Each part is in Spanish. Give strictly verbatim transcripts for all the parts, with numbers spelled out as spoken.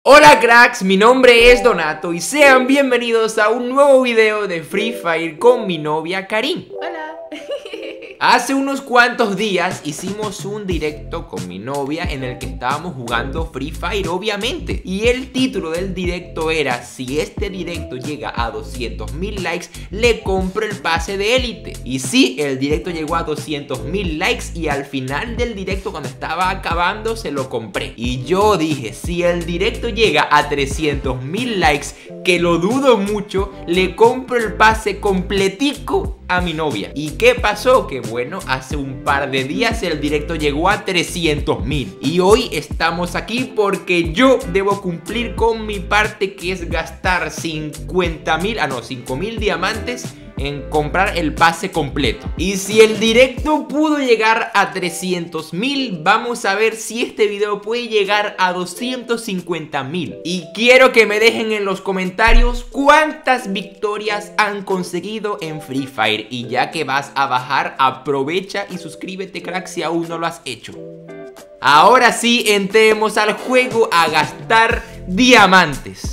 Hola cracks, mi nombre es Donato y sean bienvenidos a un nuevo video de Free Fire con mi novia Karin. Hola. Hace unos cuantos días hicimos un directo con mi novia en el que estábamos jugando Free Fire, obviamente. Y el título del directo era: si este directo llega a doscientos mil likes, le compro el pase de élite. Y sí, el directo llegó a doscientos mil likes y al final del directo, cuando estaba acabando, se lo compré. Y yo dije, si el directo llega a trescientos mil likes, que lo dudo mucho, le compro el pase completico a mi novia. ¿Y qué pasó? Que bueno, hace un par de días el directo llegó a trescientos mil y hoy estamos aquí porque yo debo cumplir con mi parte, que es gastar cincuenta mil, ah no, cinco mil diamantes en comprar el pase completo. Y si el directo pudo llegar a trescientos mil, vamos a ver si este video puede llegar a doscientos cincuenta mil. Y quiero que me dejen en los comentarios cuántas victorias han conseguido en Free Fire. Y ya que vas a bajar, aprovecha y suscríbete, crack, si aún no lo has hecho. Ahora sí, entremos al juego a gastar diamantes.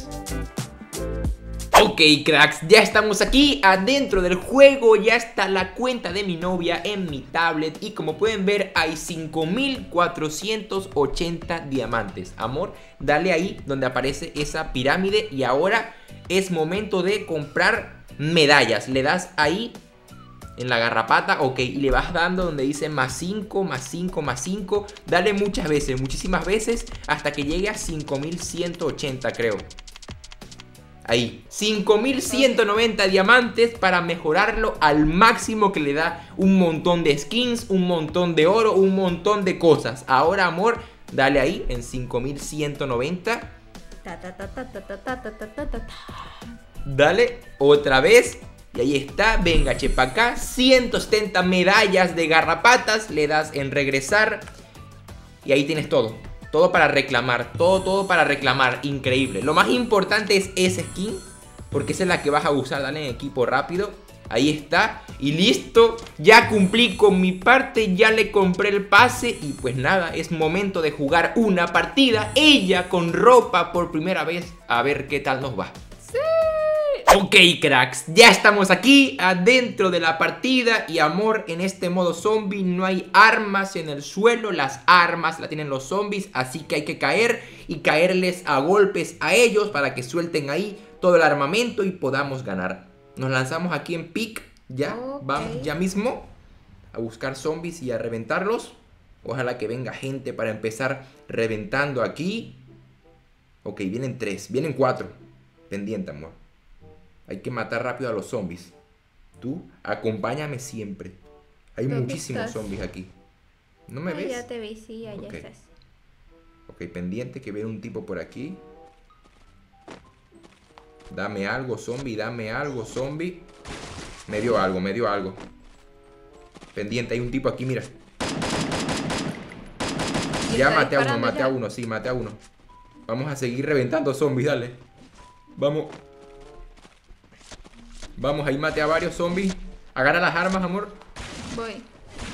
Ok cracks, ya estamos aquí adentro del juego, ya está la cuenta de mi novia en mi tablet y como pueden ver hay cinco mil cuatrocientos ochenta diamantes. Amor, dale ahí donde aparece esa pirámide y ahora es momento de comprar medallas. Le das ahí en la garrapata, ok, y le vas dando donde dice más cinco, más cinco, más cinco. Dale muchas veces, muchísimas veces hasta que llegue a cinco mil ciento ochenta, creo. Ahí, cinco mil ciento noventa diamantes para mejorarlo al máximo, que le da un montón de skins, un montón de oro, un montón de cosas. Ahora, amor, dale ahí en cinco mil ciento noventa. Dale otra vez. Y ahí está, venga, chepa acá. ciento setenta medallas de garrapatas. Le das en regresar. Y ahí tienes todo. Todo para reclamar, todo, todo para reclamar, increíble. Lo más importante es esa skin, porque esa es la que vas a usar, dale en equipo rápido. Ahí está, y listo, ya cumplí con mi parte, ya le compré el pase. Y pues nada, es momento de jugar una partida, ella con ropa por primera vez, a ver qué tal nos va. Ok cracks, ya estamos aquí adentro de la partida. Y amor, en este modo zombie no hay armas en el suelo. Las armas las tienen los zombies, así que hay que caer y caerles a golpes a ellos para que suelten ahí todo el armamento y podamos ganar. Nos lanzamos aquí en pick, ya, okay. Vamos ya mismo a buscar zombies y a reventarlos. Ojalá que venga gente para empezar reventando aquí. Ok, vienen tres, vienen cuatro. Pendiente, amor. Hay que matar rápido a los zombies. Tú, acompáñame siempre. Hay muchísimos estás? zombies aquí. ¿No me ah, ves? Ya te vi, sí, allá okay. estás. Ok, pendiente que viene un tipo por aquí. Dame algo, zombie, dame algo, zombie. Me dio algo, me dio algo. Pendiente, hay un tipo aquí, mira. Ya maté a uno, maté ya? a uno, sí, maté a uno. Vamos a seguir reventando zombies, dale. Vamos. Vamos, ahí mate a varios zombies. Agarra las armas, amor. Voy.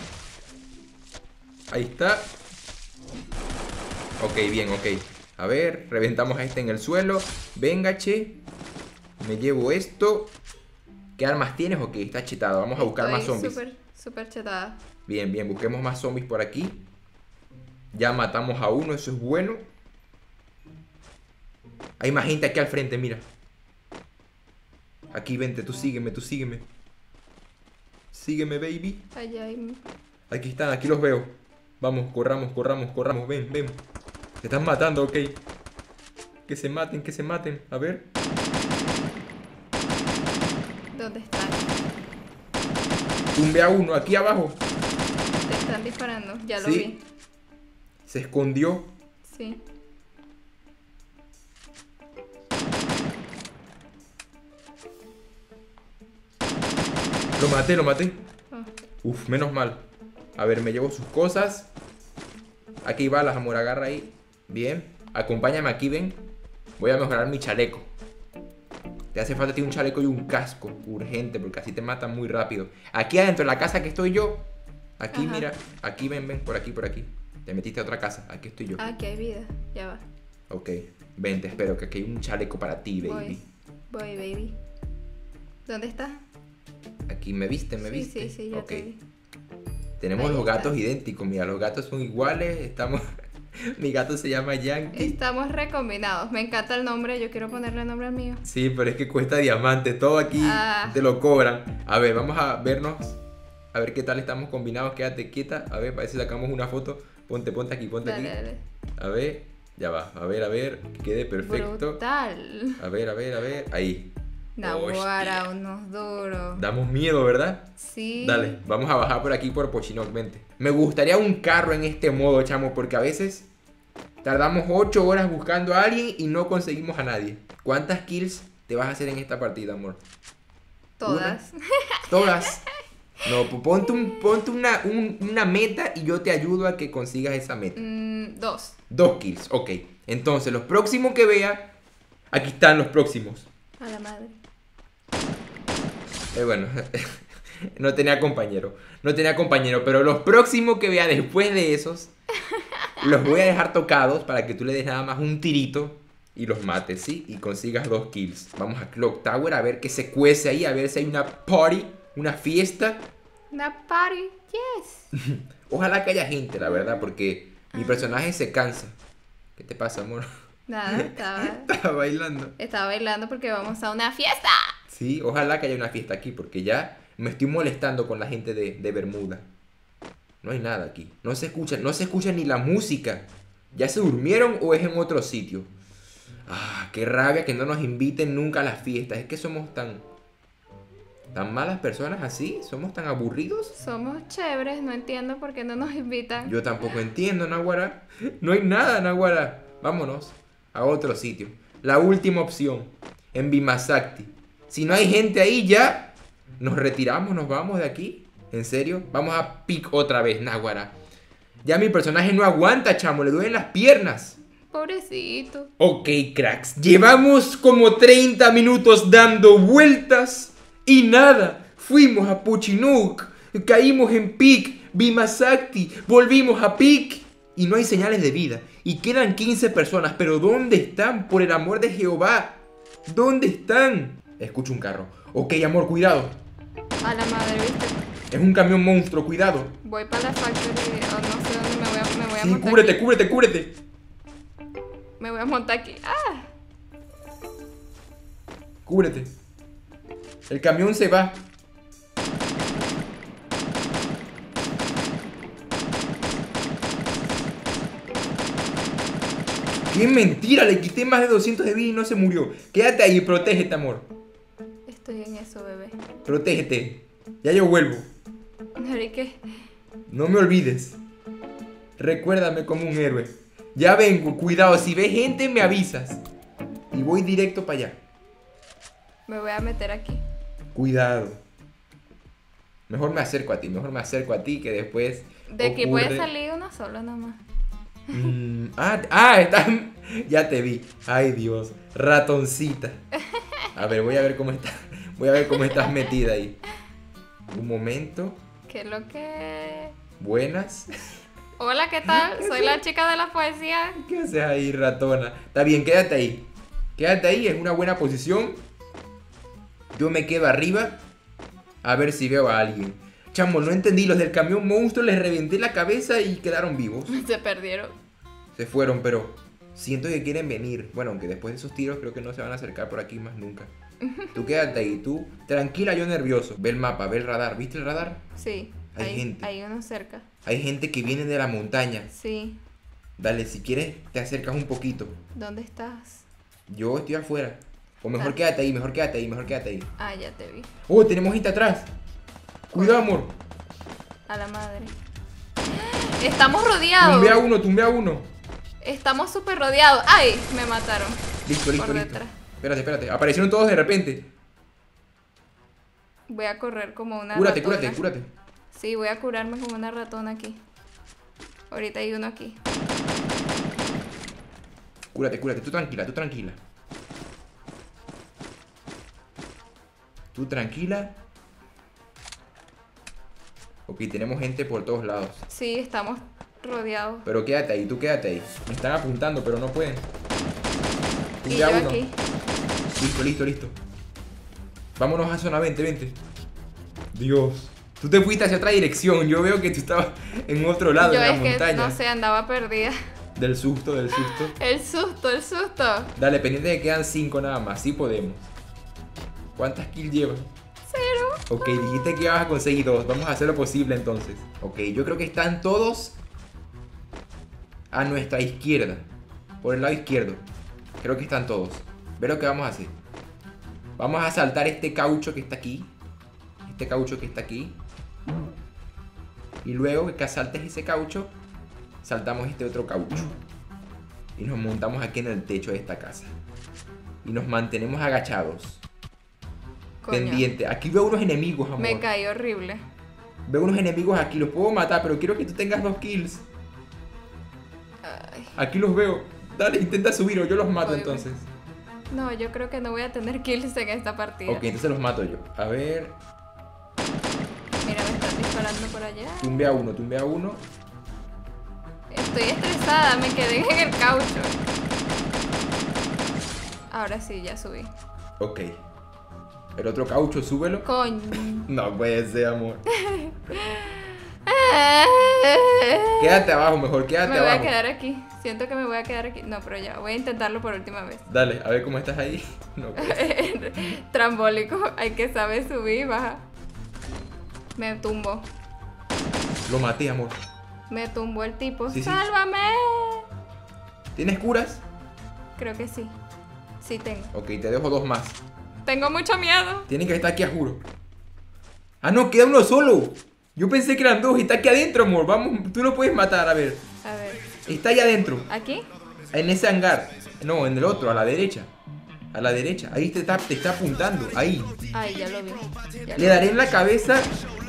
Ahí está. Ok, bien, ok. A ver, reventamos a este en el suelo. Venga, che. Me llevo esto. ¿Qué armas tienes? Ok, está chetado. Vamos a buscar Estoy más zombies. Súper, súper chetada. Bien, bien, busquemos más zombies por aquí. Ya matamos a uno, eso es bueno. Hay más gente aquí al frente, mira. Aquí, vente, tú sígueme, tú sígueme. Sígueme, baby. Allá hay... Aquí están, aquí los veo. Vamos, corramos, corramos, corramos. Ven, ven. Se están matando, ok. Que se maten, que se maten. A ver. ¿Dónde están? Tumbé a uno, aquí abajo. Te están disparando, ya lo ¿Sí? vi. Se escondió. Sí. Lo maté, lo maté. Oh. Uf, menos mal. A ver, me llevo sus cosas. Aquí hay balas, amor, agarra ahí. Bien, acompáñame aquí, ven. Voy a mejorar mi chaleco. Te hace falta un chaleco y un casco urgente, porque así te matan muy rápido. Aquí adentro de la casa que estoy yo. Aquí, Ajá. mira, aquí ven, ven, por aquí, por aquí. Te metiste a otra casa, aquí estoy yo. Ah, aquí hay vida, ya va. Ok, ven, te espero, que aquí hay un chaleco para ti, baby. Voy, voy, baby. ¿Dónde estás? Aquí me viste, me Sí, viste. sí, sí, ya Ok. te vi. Tenemos Ahí los gatos estás. idénticos, mira, los gatos son iguales, estamos... Mi gato se llama Yankee. Estamos recombinados. Me encanta el nombre, yo quiero ponerle nombre al mío. Sí, pero es que cuesta diamante, todo aquí Ah. te lo cobran. A ver, vamos a vernos, a ver qué tal estamos combinados, quédate quieta, a ver, para ver si sacamos una foto. Ponte, ponte aquí, ponte Dale, aquí. dale. A ver, ya va, a ver, a ver, que quede perfecto. Brutal. A ver, a ver, a ver, ahí. Naguara, Hostia. unos duros. Damos miedo, ¿verdad? Sí. Dale, vamos a bajar por aquí por Pochinoc, vente. Me gustaría un carro en este modo, chamo, porque a veces tardamos ocho horas buscando a alguien y no conseguimos a nadie. ¿Cuántas kills te vas a hacer en esta partida, amor? Todas. ¿Una? Todas. No, pues ponte, un, ponte una, un- una meta y yo te ayudo a que consigas esa meta. Mm, dos. Dos kills, ok. Entonces, los próximos que vea, aquí están los próximos. A la madre. Eh, bueno, no tenía compañero. No tenía compañero, pero los próximos que vea después de esos, los voy a dejar tocados para que tú le des nada más un tirito y los mates, ¿sí? Y consigas dos kills. Vamos a Clock Tower a ver qué se cuece ahí, a ver si hay una party, una fiesta. Una party, yes. Ojalá que haya gente, la verdad, porque mi personaje se cansa. ¿Qué te pasa, amor? Nada, estaba, Estaba bailando. estaba bailando porque vamos a una fiesta. Sí, ojalá que haya una fiesta aquí, porque ya me estoy molestando con la gente de, de Bermuda. No hay nada aquí. No se escucha, no se escucha ni la música. ¿Ya se durmieron o es en otro sitio? Ah, qué rabia que no nos inviten nunca a las fiestas. Es que somos tan... tan malas personas así. Somos tan aburridos. Somos chéveres, no entiendo por qué no nos invitan. Yo tampoco entiendo, Naguará. No hay nada, Naguará. Vámonos a otro sitio. La última opción. En Bimasakti. Si no hay gente ahí ya, nos retiramos, nos vamos de aquí. ¿En serio? Vamos a pick otra vez, Naguará. Ya mi personaje no aguanta, chamo. Le duelen las piernas. Pobrecito. Ok, cracks. Llevamos como treinta minutos dando vueltas y nada. Fuimos a Puchinuk, caímos en Pic, Bimasakti, volvimos a Pic y no hay señales de vida. Y quedan quince personas, pero ¿dónde están? Por el amor de Jehová. ¿Dónde están? Escucho un carro. Ok, amor, cuidado. A la madre, ¿viste? Es un camión monstruo, cuidado. Voy para la factory, o no sé dónde me voy a, me voy a Sí, montar cúbrete, aquí. cúbrete, cúbrete. Me voy a montar aquí. ¡Ah! Cúbrete. El camión se va. ¡Qué mentira! Le quité más de doscientos de vida y no se murió. Quédate ahí, protégete, amor. Estoy en eso, bebé. Protégete. Ya yo vuelvo. Enrique, No me olvides. Recuérdame como un héroe. Ya vengo, cuidado. Si ves gente, me avisas. Y voy directo para allá. me voy a meter aquí. Cuidado. Mejor me acerco a ti, mejor me acerco a ti que después. De aquí puede ocurre- salir uno solo nomás. Mm, ah, ah, está. Ya te vi. Ay, Dios. Ratoncita. A ver, voy a ver cómo está. Voy a ver cómo estás metida ahí. Un momento. ¿Qué es lo que...? Buenas. Hola, ¿qué tal? Soy la chica de la poesía. ¿Qué haces ahí, ratona? Está bien, quédate ahí. Quédate ahí, es una buena posición. Yo me quedo arriba. A ver si veo a alguien. Chamo, no entendí. Los del camión monstruo les reventé la cabeza y quedaron vivos. Se perdieron. Se fueron, pero siento que quieren venir. Bueno, aunque después de esos tiros creo que no se van a acercar por aquí más nunca. Tú quédate ahí, tú. Tranquila, yo nervioso. Ve el mapa, ve el radar. ¿Viste el radar? Sí, Hay hay, gente. hay uno cerca. Hay gente que viene de la montaña. Sí. Dale, si quieres, te acercas un poquito. ¿Dónde estás? Yo estoy afuera. O mejor Ah. quédate ahí, mejor quédate ahí, mejor quédate ahí. Ah, ya te vi. Oh, tenemos gente atrás. Cuidado, amor. A la madre. Estamos rodeados. Tumbé a uno, tumbé a uno. Estamos súper rodeados. ¡Ay! Me mataron. Listo, listo, Por listo. detrás. Espérate, espérate. Aparecieron todos de repente. Voy a correr como una Cúrate, ratona. cúrate, cúrate. Sí, voy a curarme como una ratona aquí. Ahorita hay uno aquí. Cúrate, cúrate. Tú tranquila, tú tranquila. Tú tranquila. Ok, tenemos gente por todos lados. Sí, estamos rodeados. Pero quédate ahí, tú quédate ahí. Me están apuntando, pero no pueden. Y Tumbé yo a uno. aquí. Listo, listo, listo. Vámonos a zona, vente, vente. Dios. Tú te fuiste hacia otra dirección. Yo veo que tú estabas en otro lado, Yo en la es que, montaña. no sé, andaba perdida. Del susto, del susto. El susto, el susto. Dale, pendiente que quedan cinco nada más. Sí podemos. ¿Cuántas kills llevas? Cero. Ok, dijiste que ibas a conseguir dos. Vamos a hacer lo posible entonces. Ok, yo creo que están todos a nuestra izquierda. Por el lado izquierdo. Creo que están todos. Ve lo que vamos a hacer. Vamos a saltar este caucho que está aquí. Este caucho que está aquí. Y luego que saltes ese caucho, saltamos este otro caucho. Y nos montamos aquí en el techo de esta casa. Y nos mantenemos agachados. Coño. Pendiente. Aquí veo unos enemigos, amor. Me caí horrible. Veo unos enemigos aquí. Los puedo matar, pero quiero que tú tengas dos kills. Ay. Aquí los veo. Dale, intenta subir o yo los mato Voy, entonces. No, yo creo que no voy a tener kills en esta partida. Ok, entonces los mato yo. A ver. Mira, me están disparando por allá. Tumbe a uno, tumbe a uno. Estoy estresada, me quedé en el caucho. Ahora sí, ya subí. Ok. El otro caucho, súbelo. Coño. No puede ser, amor. Quédate abajo, mejor, quédate Me voy abajo. a quedar aquí. Siento que me voy a quedar aquí. No, pero ya, voy a intentarlo por última vez. Dale, a ver cómo estás ahí. No puede. Trambólico, hay que saber subir y bajar. Me tumbó. Lo maté, amor. Me tumbó el tipo. Sí, sí. ¡Sálvame! ¿Tienes curas? Creo que sí. Sí tengo. Ok, te dejo dos más. Tengo mucho miedo. Tienen que estar aquí, a juro. Ah, no, queda uno solo. Yo pensé que eran dos y está aquí adentro, amor. Vamos, tú lo puedes matar, a ver. A ver. Está ahí adentro. ¿Aquí? En ese hangar. No, en el otro, a la derecha. A la derecha. Ahí te está, te está apuntando. Ahí. Ay, ya lo vi. Ya Le lo daré en la cabeza.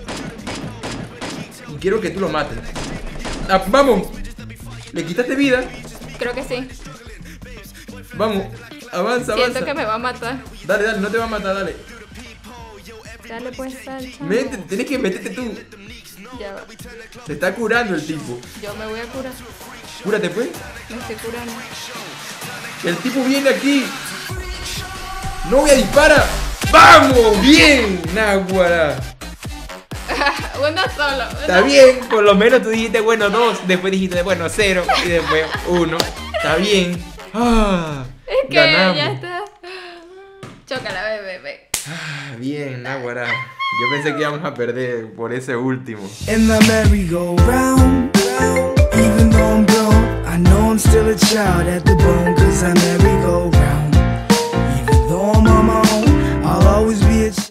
Y quiero que tú lo mates. Ah, vamos. Le quitaste vida. vi. Creo que sí. Vamos. Avanza, Siento avanza. que me va a matar. Dale, dale, no te va a matar, dale. Dale pues, salcha. Métete, tienes que meterte tú. Ya va. Se está curando el tipo. Yo me voy a curar. Cúrate, pues. Me estoy curando. El tipo viene aquí. No voy a disparar. ¡Vamos! ¡Bien! Náguara. Uno solo. uno- Está bien, por lo menos tú dijiste, bueno, dos. Después dijiste, bueno, cero. Y después, uno. Está bien. Ah, Es que ganamos. ya está. Chócala, bebé, bebé. Ah, bien, Náguara. Yo pensé que íbamos a perder por ese último. In the merry-go-round, even though I'm grown, I know I'm still a child at the bone, cause I'm every